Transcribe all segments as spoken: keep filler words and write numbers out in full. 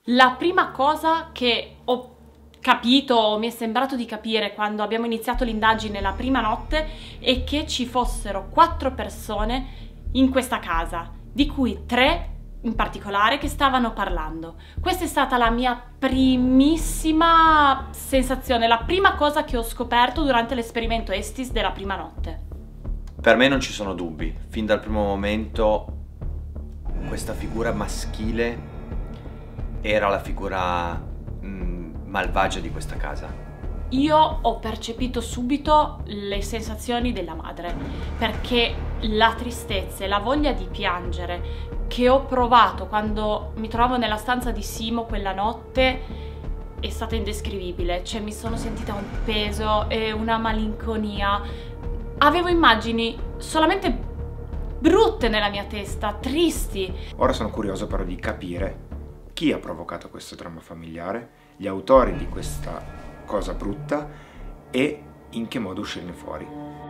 La prima cosa che ho capito, o mi è sembrato di capire quando abbiamo iniziato l'indagine la prima notte, è che ci fossero quattro persone in questa casa, di cui tre in particolare che stavano parlando. Questa è stata la mia primissima sensazione, la prima cosa che ho scoperto durante l'esperimento Estis della prima notte. Per me non ci sono dubbi, fin dal primo momento questa figura maschile era la figura mh, malvagia di questa casa. Io ho percepito subito le sensazioni della madre, perché la tristezza e la voglia di piangere che ho provato quando mi trovavo nella stanza di Simo quella notte è stata indescrivibile. Cioè mi sono sentita un peso e una malinconia. Avevo immagini solamente brutte nella mia testa, tristi. Ora sono curioso però di capire chi ha provocato questo dramma familiare, gli autori di questa cosa brutta e in che modo uscirne fuori.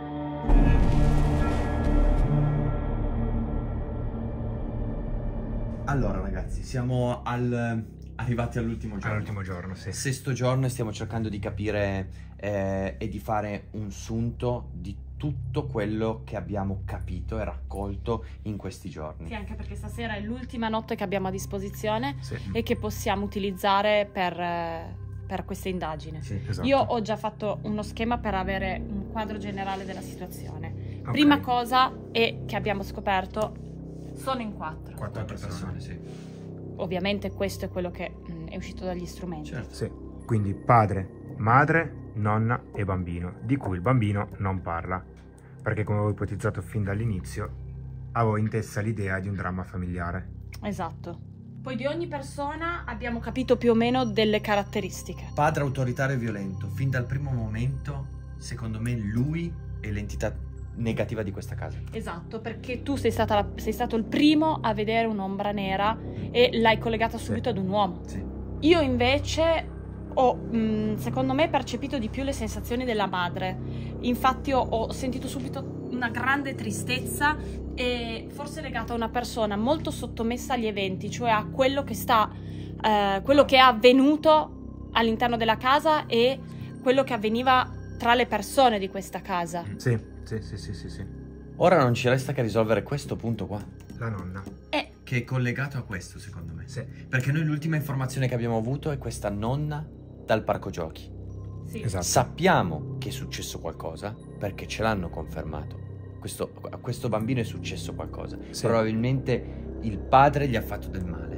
Allora ragazzi, siamo al, arrivati all'ultimo giorno. All'ultimo giorno, sì. Sesto giorno e stiamo cercando di capire eh, e di fare un sunto di tutto quello che abbiamo capito e raccolto in questi giorni. Sì, anche perché stasera è l'ultima notte che abbiamo a disposizione, sì, e che possiamo utilizzare per, per questa indagine. Sì, esatto. Io ho già fatto uno schema per avere un quadro generale della situazione. Okay. Prima cosa è che abbiamo scoperto sono in quattro. Quattro persone, sì. Ovviamente questo è quello che mh, è uscito dagli strumenti. Certo. Sì. Quindi padre, madre, nonna e bambino, di cui il bambino non parla, perché come avevo ipotizzato fin dall'inizio, avevo in testa l'idea di un dramma familiare. Esatto. Poi di ogni persona abbiamo capito più o meno delle caratteristiche. Padre autoritario e violento, fin dal primo momento, secondo me lui è l'entità negativa di questa casa. Esatto, perché tu sei, stata la, sei stato il primo a vedere un'ombra nera e l'hai collegata subito, sì, ad un uomo. Sì. Io invece ho, mh, secondo me, percepito di più le sensazioni della madre. Infatti ho, ho sentito subito una grande tristezza, e forse legata a una persona molto sottomessa agli eventi, cioè a quello che sta, eh, quello che è avvenuto all'interno della casa e quello che avveniva tra le persone di questa casa. Sì. Sì, sì, sì, sì, sì. Ora non ci resta che risolvere questo punto qua. La nonna. Eh. Che è collegato a questo, secondo me. Sì. Perché noi l'ultima informazione che abbiamo avuto è questa nonna dal parco giochi. Sì. Esatto. Sappiamo che è successo qualcosa perché ce l'hanno confermato. Questo, a questo bambino è successo qualcosa. Sì. Probabilmente il padre gli ha fatto del male.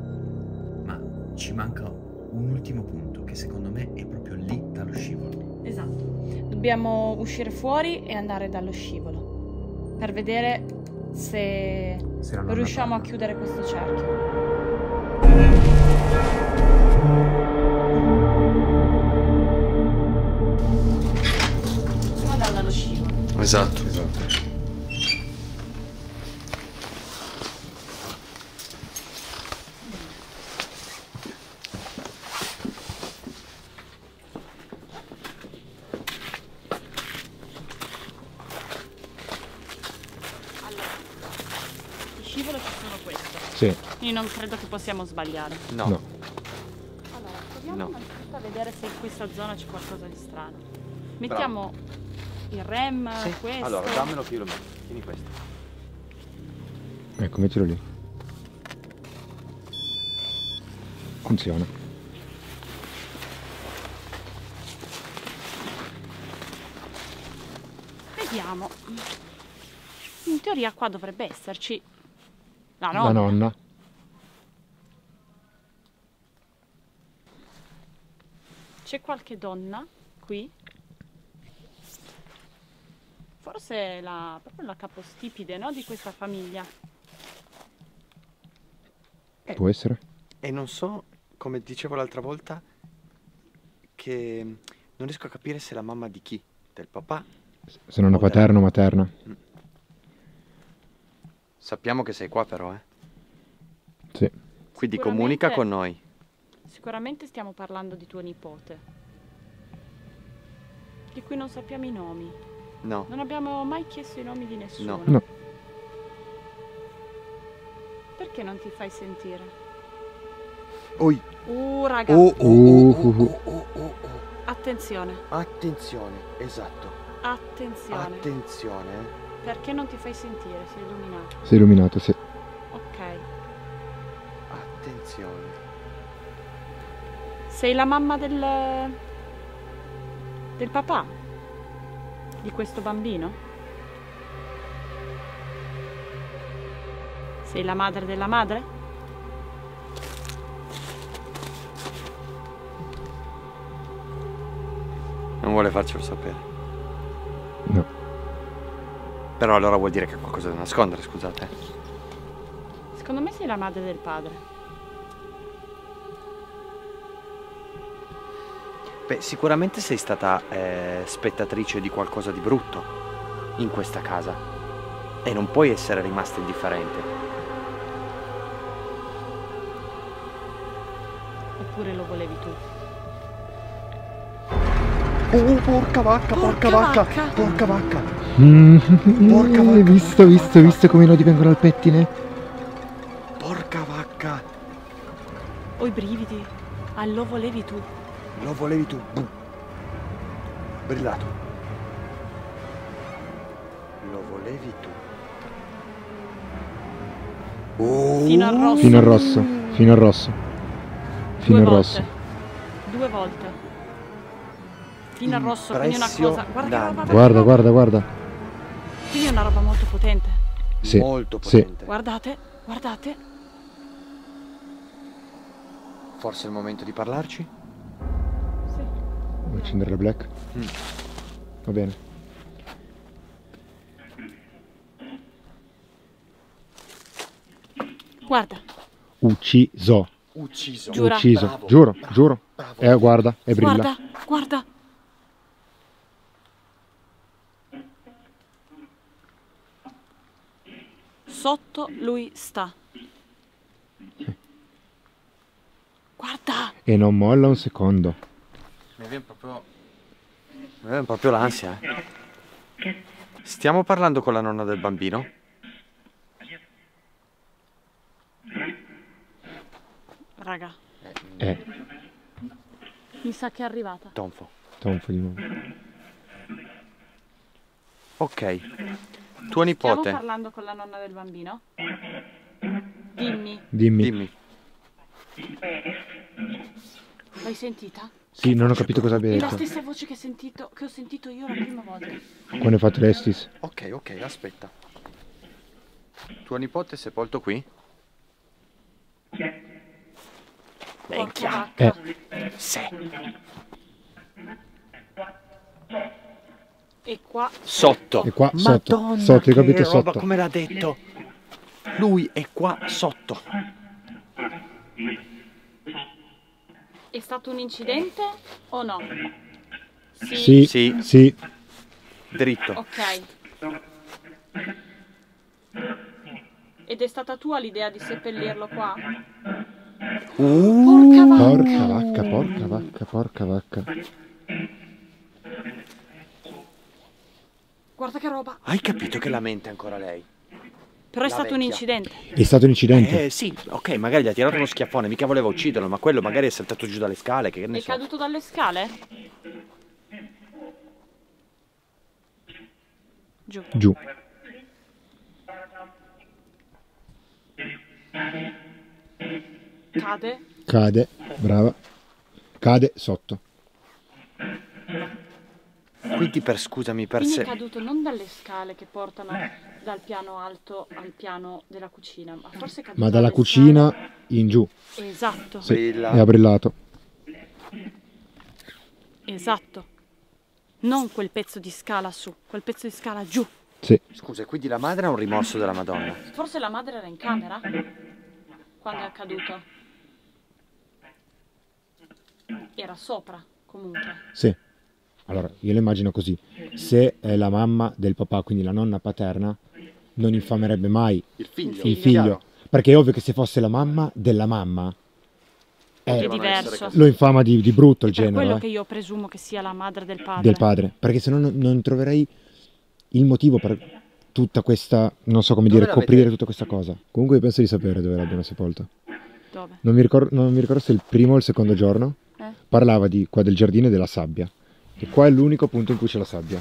Ma ci manca un ultimo punto che secondo me è proprio lì dallo scivolo. Esatto. Dobbiamo uscire fuori e andare dallo scivolo per vedere se, se riusciamo a chiudere questo cerchio. Possiamo andare dallo scivolo. Esatto, esatto. Scivolo ci sono questo. Sì. Quindi non credo che possiamo sbagliare. No. No. Allora, proviamo No. innanzitutto a vedere se in questa zona c'è qualcosa di strano. Mettiamo Bravo. il rem, sì. questo. Allora, dammelo che io lo metto. Tieni questo. Ecco, mettilo lì. Funziona. Vediamo. In teoria qua dovrebbe esserci la nonna. La nonna. C'è qualche donna qui? Forse la, proprio la capostipite, no? Di questa famiglia. Eh, Può essere? E non so, come dicevo l'altra volta, che non riesco a capire se è la mamma di chi? Del papà? Se non è paterna o materna. Mm. Sappiamo che sei qua però, eh? Sì. Quindi comunica con noi. Sicuramente stiamo parlando di tuo nipote, di cui non sappiamo i nomi. No. Non abbiamo mai chiesto i nomi di nessuno. No. No. Perché non ti fai sentire? Oi. Uh, raga. Oh, oh, oh, oh, oh, oh, oh. Attenzione. Attenzione, esatto. Attenzione. Attenzione. Perché non ti fai sentire? Sei illuminato. Sei illuminato, sì. Ok. Attenzione. Sei la mamma del... del papà? Di questo bambino? Sei la madre della madre? Non vuole farcelo sapere. No. Però allora vuol dire che ha qualcosa da nascondere, scusate. Secondo me sei la madre del padre. Beh, sicuramente sei stata eh, spettatrice di qualcosa di brutto in questa casa e non puoi essere rimasta indifferente. Oppure lo volevi tu? Oh, porca vacca, Porca porca, vacca, vacca. porca vacca. Mm. Porca vacca. Visto, visto, visto come i nodi vengono al pettine? Porca vacca. Ho i brividi. Ah, lo volevi tu. Lo volevi tu. Boom. Brillato. Lo volevi tu. Oh. Fino al rosso. Fino al rosso, fino al rosso. Fino Due al volte. rosso. Due volte. Fino al rosso, quindi una cosa. Guarda che roba. Impressionante. Guarda, guarda, guarda. Quindi è una roba molto potente. Sì, Molto sì. potente. Guardate, guardate. Forse è il momento di parlarci? Sì. Vuoi accendere la black? Mm. Va bene. Guarda. Ucciso. Ucciso. Giura. Ucciso. Bravo. Giuro, giuro. Bravo. Eh, guarda, e brilla. Guarda, guarda. Sotto lui sta. Guarda. E non molla un secondo. Mi viene proprio... Mi viene proprio l'ansia, eh. Stiamo parlando con la nonna del bambino? Raga, Eh, mi sa che è arrivata. Tonfo. tonfo di nuovo. Ok. Tuo Stiamo nipote. parlando con la nonna del bambino? Dimmi, Dimmi. Dimmi. l'hai sentita? Sì, non ho capito cosa abbia È la detto. stessa voce che, sentito, che ho sentito io la prima volta. Quando hai fatto l'estis? Ok, ok, aspetta. Tuo nipote è sepolto qui? Porca vacca. Eh. Sì. E qua Sotto. E qua, sotto. Madonna, Sotto, hai che capito? roba, Sotto. come l'ha detto. Lui è qua sotto. è stato un incidente o no? Sì. Sì, Sì. sì. Dritto. Ok. Ed è stata tua l'idea di seppellirlo qua? Uh, Porca vacca. Porca vacca, porca vacca, porca vacca. Guarda che roba. hai capito che la mente ancora lei? Però è La stato un vecchia. incidente. È stato un incidente. Eh sì, ok, magari gli ha tirato uno schiaffone, mica voleva ucciderlo, ma quello magari è saltato giù dalle scale, che ne È so. caduto dalle scale? Giù. Giù. Cade. Cade, brava. Cade sotto. Quindi per, scusami, per Quindi se... è caduto non dalle scale che portano dal piano alto al piano della cucina, ma forse è caduto Ma dalla dalle cucina scale. in giù. Esatto, Sì. Brilla. E ha brillato. esatto. Non quel pezzo di scala su, quel pezzo di scala giù. Sì. Scusa, e quindi la madre ha un rimorso della Madonna. Forse la madre era in camera quando è accaduto. Era sopra, comunque. Sì. Allora, io lo immagino così. Se è la mamma del papà, quindi la nonna paterna, non infamerebbe mai Il figlio. il figlio. Perché è ovvio che se fosse la mamma della mamma, È eh, Potevano essere diverso. così. lo infama di, di brutto il Per genere, quello eh, che io presumo che sia la madre del padre. del padre. Perché se no non, non troverei il motivo per tutta questa, non so come Dove dire, l'avete- coprire tutta questa cosa. Comunque io penso di sapere dove l'abbiano sepolto. Dove? Non mi ricordo, non mi ricordo se il primo o il secondo giorno. Eh? Parlava di qua del giardino e della sabbia. E qua è l'unico punto in cui c'è la sabbia.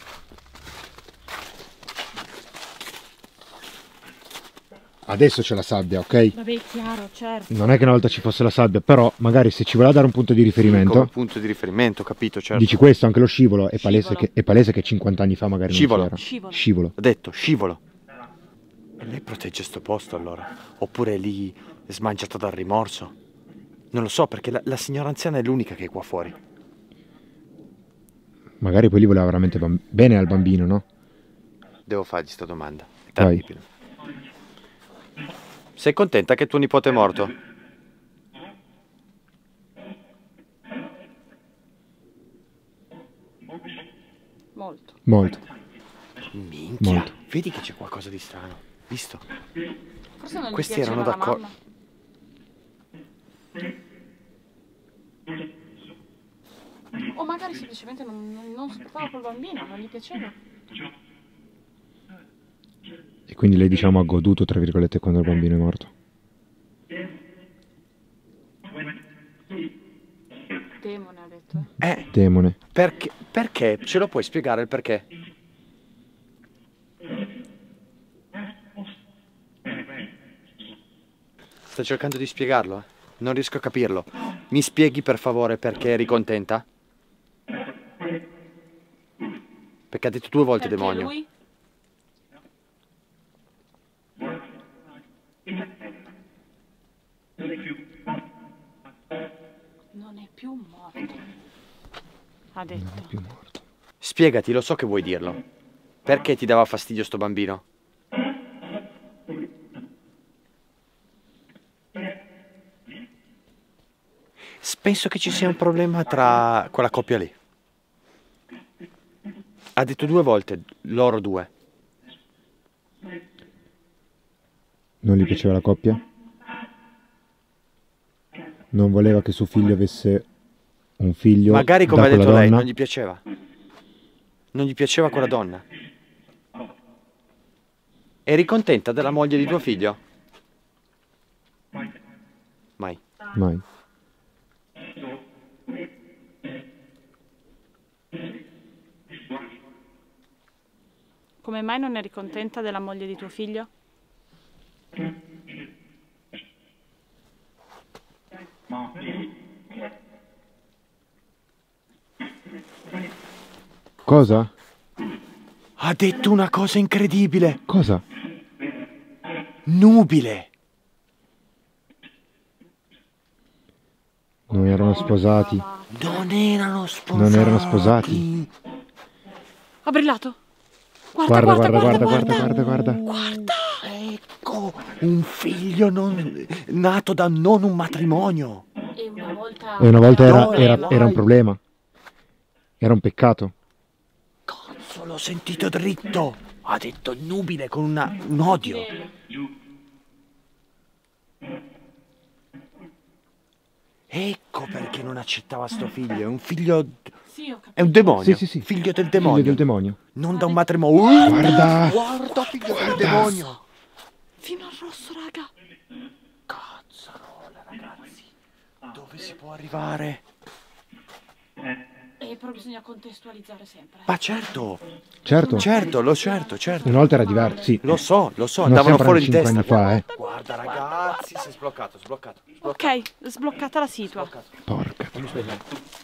Adesso c'è la sabbia, ok? Vabbè, è chiaro, certo. Non è che una volta ci fosse la sabbia, però magari se ci voleva dare un punto di riferimento. Come punto di riferimento, capito, certo. Dici questo, anche lo scivolo, è palese, Scivolo. Che, è palese che cinquanta anni fa magari Scivolo. non c'era. Scivolo. Scivolo. Ho detto, scivolo. E lei protegge sto posto allora? Oppure è lì smangiata dal rimorso? Non lo so, perché la, la signora anziana è l'unica che è qua fuori. Magari poi gli voleva veramente bamb- bene al bambino, no? Devo fargli sta domanda. È Vai. terribile. Sei contenta che tuo nipote è morto? Molto. Molto. Minchia. Molto. Vedi che c'è qualcosa di strano. Visto? Forse non gli Questi piaceva erano la d'accordo. mamma. O magari semplicemente non, non, non sopportava col bambino, non gli piaceva. E quindi lei, diciamo, ha goduto, tra virgolette, quando il bambino è morto. Demone, ha detto. Eh. Eh, Demone. perché? Perché? Ce lo puoi spiegare il perché? Sto cercando di spiegarlo, eh. Non riesco a capirlo. Mi spieghi per favore perché eri contenta? Perché ha detto due volte Perché demonio. lui? Non è più morto. Ha detto. Non è più morto. Spiegati, lo so che vuoi dirlo. Perché ti dava fastidio sto bambino? Penso che ci sia un problema tra quella coppia lì. Ha detto due volte, loro due. Non gli piaceva la coppia? Non voleva che suo figlio avesse un figlio Magari come da ha detto quella lei, donna? non gli piaceva. Non gli piaceva quella donna. Eri contenta della moglie di tuo figlio? Mai. Mai. Come mai non eri contenta della moglie di tuo figlio? Cosa? Ha detto una cosa incredibile. Cosa? Nubile. Non erano sposati. Non erano sposati. Non erano sposati. Ha brillato. Guarda, Guarda, guarda, guarda, guarda, guarda, guarda, guarda. Guarda. Ecco, un figlio non, nato da non un matrimonio. E una volta, E una volta era, No, era- vai. era un problema. Era un peccato. Cazzo, l'ho sentito dritto. Ha detto nubile con una- un odio. Ecco perché non accettava sto figlio. È un figlio. Sì, ho capito. È un demonio. Sì, sì, sì. Figlio del demonio. Figlio del demonio. Non da un matrimonio. Guarda! Guarda, figlio del Guarda. demonio. Fino al rosso, raga. Cazzarola, ragazzi. Dove si può arrivare? E però bisogna contestualizzare sempre. Ma certo, Certo. certo, lo certo, certo. Una volta era diverso, sì. Lo so, lo so, Non andavano stiamo fuori di parlando di testa. cinque anni fa, eh. Guarda ragazzi, si è sbloccato, sbloccato. Ok, sbloccata la situa. Porca. Fammi svegliare.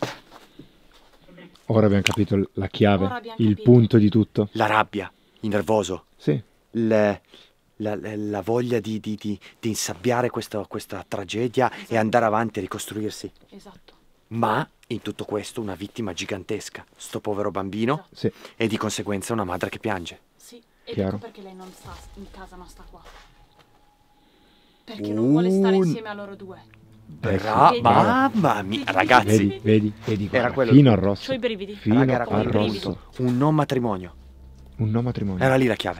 Ora abbiamo capito la chiave, Ora abbiamo il capito. punto di tutto. La rabbia, il nervoso, Sì. le- la, la- la voglia di, di- di- di insabbiare questa, questa tragedia e andare avanti a ricostruirsi. Esatto. Ma in tutto questo una vittima gigantesca, sto povero bambino, Sì. e di conseguenza una madre che piange. Sì, ed Chiaro. ecco perché lei non sta in casa, non sta qua. Perché non vuole stare Un- insieme a loro due. Bra- Vedi? mamma mia, ragazzi, Vedi, vedi, vedi. Era guarda, quello fino il al rosso. C'ho i brividi. Fino raga, era al quello il rosso. punto. Un non matrimonio. Un no matrimonio. Era lì la chiave.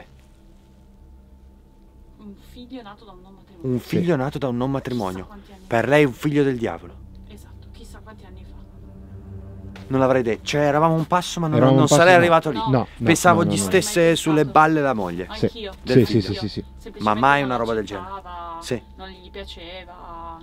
Un figlio nato da un non matrimonio. Un figlio nato da un non Chissà matrimonio. quanti anni fa. Per lei un figlio del diavolo. Esatto, chissà quanti anni fa. non l'avrei detto. Cioè, eravamo un passo, ma non, Eravamo non un passo, sarei no. arrivato lì. No. No, no, Pensavo no, gli no, no. stesse sulle balle la moglie. Anch'io. Del Sì, sì, figlio. sì, sì, sì. Semplicemente Ma mai non una roba del accettava, Sì. non gli piaceva.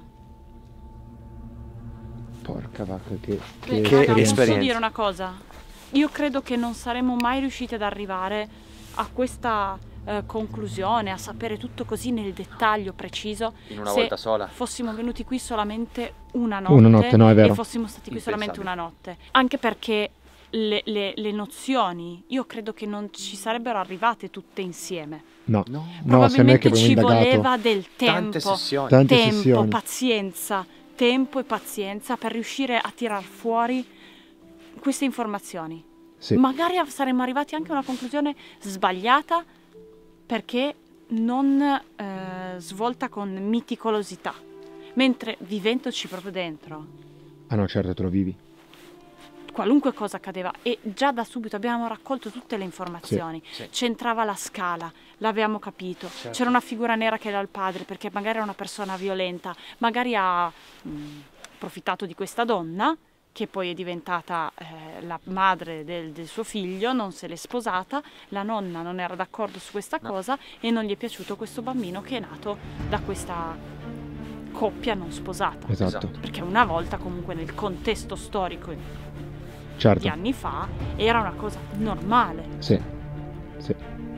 Porca vacca, che, Beh, che raga, esperienza. posso dire una cosa? Io credo che non saremmo mai riusciti ad arrivare a questa eh, conclusione, a sapere tutto così nel dettaglio preciso, In una se volta sola. fossimo venuti qui solamente una notte, Una notte, no, è vero. e fossimo stati qui solamente una Impensabile. notte. Anche perché le, le- le nozioni, io credo che non ci sarebbero arrivate tutte insieme. No, No. no, se me che Probabilmente abbiamo ci indagato voleva del Tante tempo, sessioni. Tante tempo, sessioni. pazienza, tempo e pazienza per riuscire a tirar fuori queste informazioni. Sì. Magari saremmo arrivati anche a una conclusione sbagliata perché non eh, svolta con miticolosità, mentre vivendoci proprio dentro, Ah no, certo, te lo vivi. qualunque cosa accadeva, e già da subito abbiamo raccolto tutte le informazioni. Sì. C'entrava la scala, l'avevamo capito. Certo. C'era una figura nera che era il padre, perché magari era una persona violenta, magari ha mh, approfittato di questa donna, che poi è diventata eh, la madre del, del suo figlio, non se l'è sposata, la nonna non era d'accordo su questa No. cosa e non gli è piaciuto questo bambino che è nato da questa coppia non sposata. Esatto, Esatto. Perché una volta comunque nel contesto storico di certo. anni fa era una cosa normale. Sì, sì.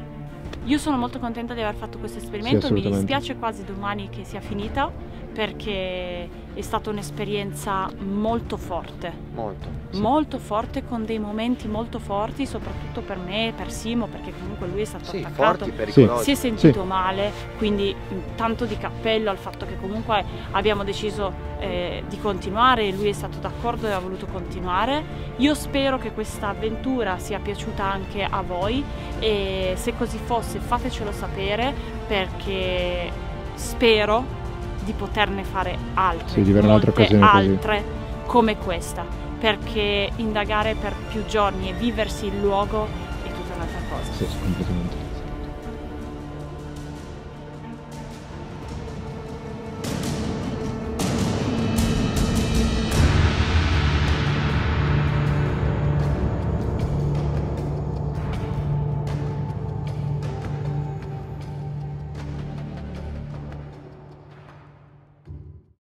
Io sono molto contenta di aver fatto questo Sì, esperimento, mi assolutamente. dispiace quasi domani che sia finita perché è stata un'esperienza molto forte, Molto. Sì. molto forte, con dei momenti molto forti, soprattutto per me, per Simo, perché comunque lui è stato Sì, attaccato. forti, pericolosi. Si è sentito male, quindi mh, tanto di cappello al fatto che comunque abbiamo deciso eh, di continuare, lui è stato d'accordo e ha voluto continuare. Io spero che questa avventura sia piaciuta anche a voi e se così fosse fatecelo sapere, perché spero di poterne fare altre, Sì, di avere un'altra molte occasione così. altre come questa, perché indagare per più giorni e viversi il luogo è tutta un'altra cosa. Sì, completamente.